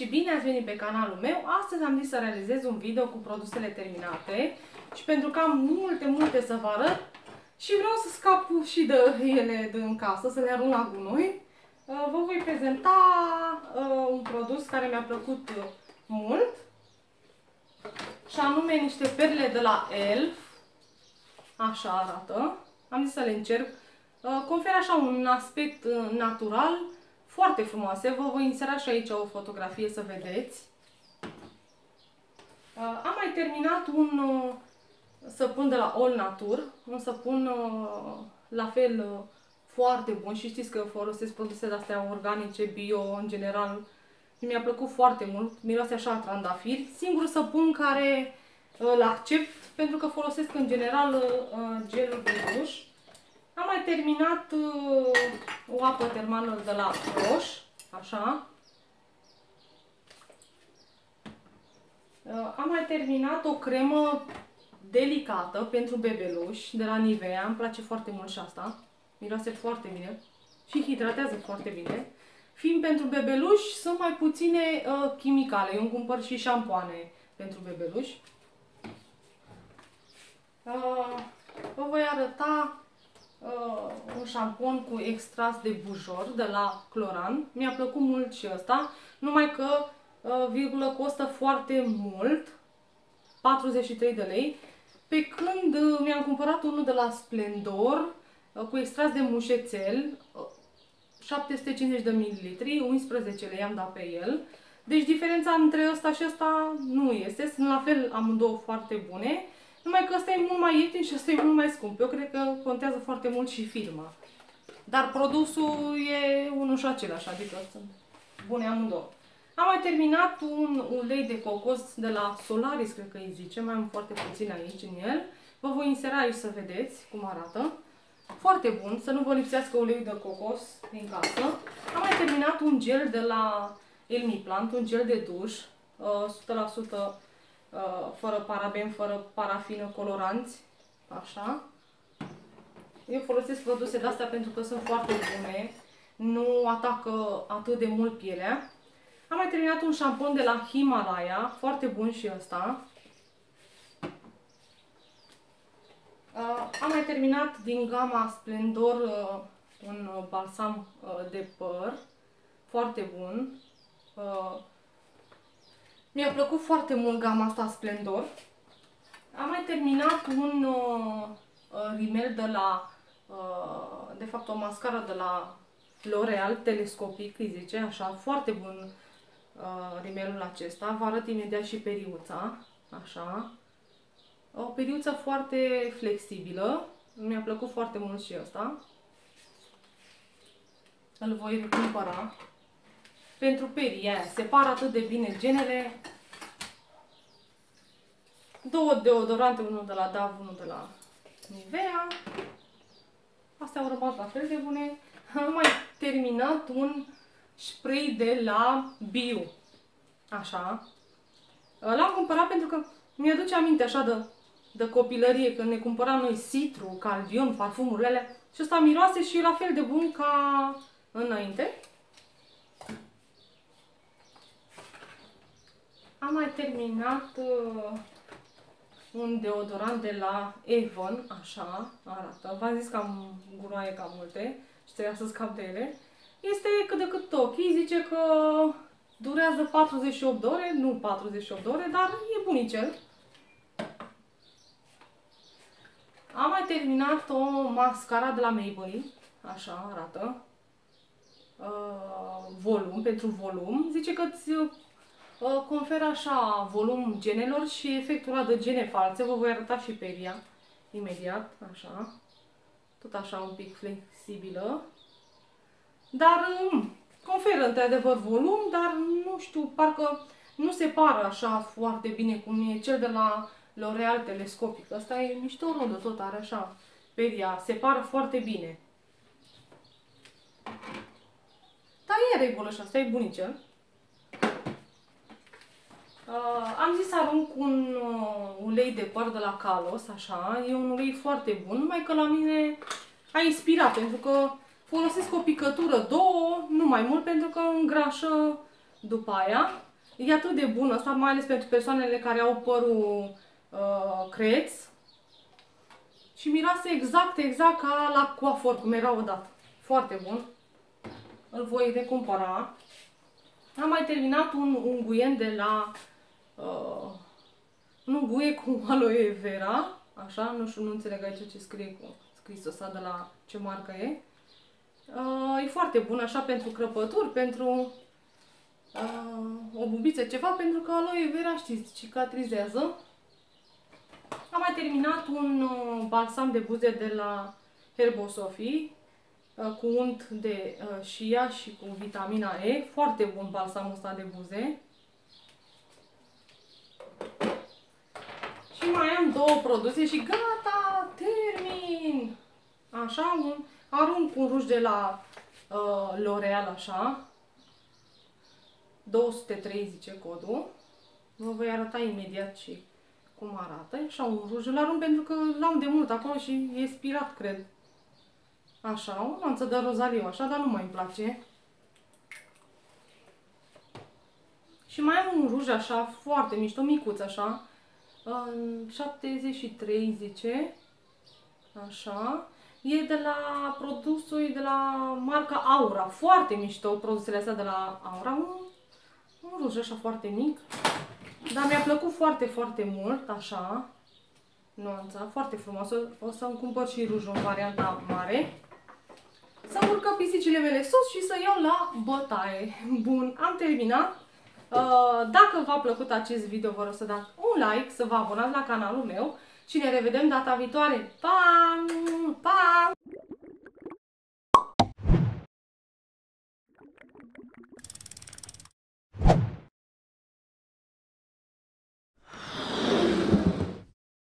și bine ați venit pe canalul meu. Astăzi am zis să realizez un video cu produsele terminate și pentru că am multe să vă arăt și vreau să scap și de ele din casă, să le arunc la gunoi, vă voi prezenta un produs care mi-a plăcut mult și anume niște perle de la Elf. Așa arată. Am zis să le încerc. Conferă așa un aspect natural, foarte frumoase. Vă voi insera și aici o fotografie să vedeți. Am mai terminat un săpun de la All Nature, un săpun la fel foarte bun și știți că folosesc produse de-astea organice, bio, în general. Mi-a plăcut foarte mult, miroase așa a trandafiri. Singurul săpun care îl accept pentru că folosesc în general gelul de duș. Am mai terminat o apă termală de la Roche, așa. Am mai terminat o cremă delicată pentru bebeluși de la Nivea. Îmi place foarte mult și asta. Miroase foarte bine și hidratează foarte bine. Fiind pentru bebeluși, sunt mai puține chimicale. Eu îmi cumpăr și șampoane pentru bebeluși. Vă voi arăta un șampon cu extras de bujor de la Cloran. Mi-a plăcut mult și ăsta, numai că virgulă costă foarte mult, 43 de lei, pe când mi-am cumpărat unul de la Splendor cu extras de mușețel, 750 de ml, 11 lei am dat pe el. Deci diferența între ăsta și ăsta nu este, sunt la fel amândouă foarte bune. Numai că ăsta e mult mai ieftin și ăsta e mult mai scump. Eu cred că contează foarte mult și firma. Dar produsul e unul și același, adică sunt bune amândouă. Am mai terminat un ulei de cocos de la Solaris, cred că îi zice. Mai am foarte puțin aici în el. Vă voi insera aici să vedeți cum arată. Foarte bun, să nu vă lipsească ulei de cocos din casă. Am mai terminat un gel de la Elmiplant, un gel de duș, 100% fără paraben, fără parafină, coloranți, așa. Eu folosesc produse de astea pentru că sunt foarte bune, nu atacă atât de mult pielea. Am mai terminat un șampon de la Himalaya, foarte bun și ăsta. Am mai terminat din gama Splendor un balsam de păr, foarte bun. Mi-a plăcut foarte mult gama asta Splendor. Am mai terminat un rimel de la, de fapt o mascară de la L'Oreal, telescopic, îi zice, așa, foarte bun rimelul acesta. Vă arăt imediat și periuța, așa. O periuță foarte flexibilă, mi-a plăcut foarte mult și ăsta. Îl voi recumpăra. Pentru perii aia, separă atât de bine genele. Două deodorante, unul de la Dove, unul de la Nivea. Astea au rămas la fel de bune. Am mai terminat un spray de la Bio. Așa. L-am cumpărat pentru că mi-aduce aminte așa de copilărie, când ne cumpăram noi Citru, Calvion, parfumurile alea. Și ăsta miroase și e la fel de bun ca înainte. Am mai terminat un deodorant de la Avon, așa arată. V-am zis că am gunoaie cam multe și trebuia să scap de ele. Este cât de cât ok, zice că durează 48 de ore, nu 48 de ore, dar e bunicel. Am mai terminat o mascara de la Maybelline, așa arată. Volum, pentru volum. Zice că îți conferă așa volum genelor și efectul de gene false. Vă voi arăta și peria imediat, așa. Tot așa un pic flexibilă. Dar conferă într-adevăr volum, dar nu știu, parcă nu se pară așa foarte bine cum e cel de la L'Oreal telescopic. Asta e mișto rodă, tot are așa peria, se pară foarte bine. Dar e în regulă și asta e bunicel. Am zis să arunc un ulei de păr de la Kalos, așa, e un ulei foarte bun, numai că la mine a inspirat, pentru că folosesc o picătură, două, nu mai mult, pentru că îngrașă după aia. E atât de bun asta, mai ales pentru persoanele care au părul creț. Și miroase exact ca la coafor, cum era odată. Foarte bun. Îl voi recumpăra. Am mai terminat un unguent de la... un unguent cu aloe vera. Așa, nu știu, nu înțeleg aici ce scrie cu scrisul ăsta de la ce marcă e. E foarte bun așa pentru crăpături, pentru o bubiță, ceva, pentru că aloe vera, știți, cicatrizează. Am mai terminat un balsam de buze de la Herbosophy cu unt de shea și cu vitamina E. Foarte bun balsamul ăsta de buze. Și mai am două produse și gata, termin! Așa, arunc un ruj de la L'Oreal, așa. 203 zice codul. Vă voi arăta imediat și cum arată. Așa, un ruj. Îl arunc pentru că l-am de mult acolo și e expirat, cred. Așa, o nuanță de rozaliu, așa, dar nu mai îmi place. Și mai am un ruj așa, foarte mișto, micuț așa. 73 zice. Așa. E de la produsul, de la marca Aura. Foarte mișto produsele astea de la Aura. Un ruj așa foarte mic. Dar mi-a plăcut foarte mult, așa. Nuanța, foarte frumoasă. O să-mi cumpăr și rujul în varianta mare. Să urcă pisicile mele sus și să iau la bătaie. Bun, am terminat. Dacă v-a plăcut acest video, vă rog să dați un like, să vă abonați la canalul meu și ne revedem data viitoare. Pa! Pa!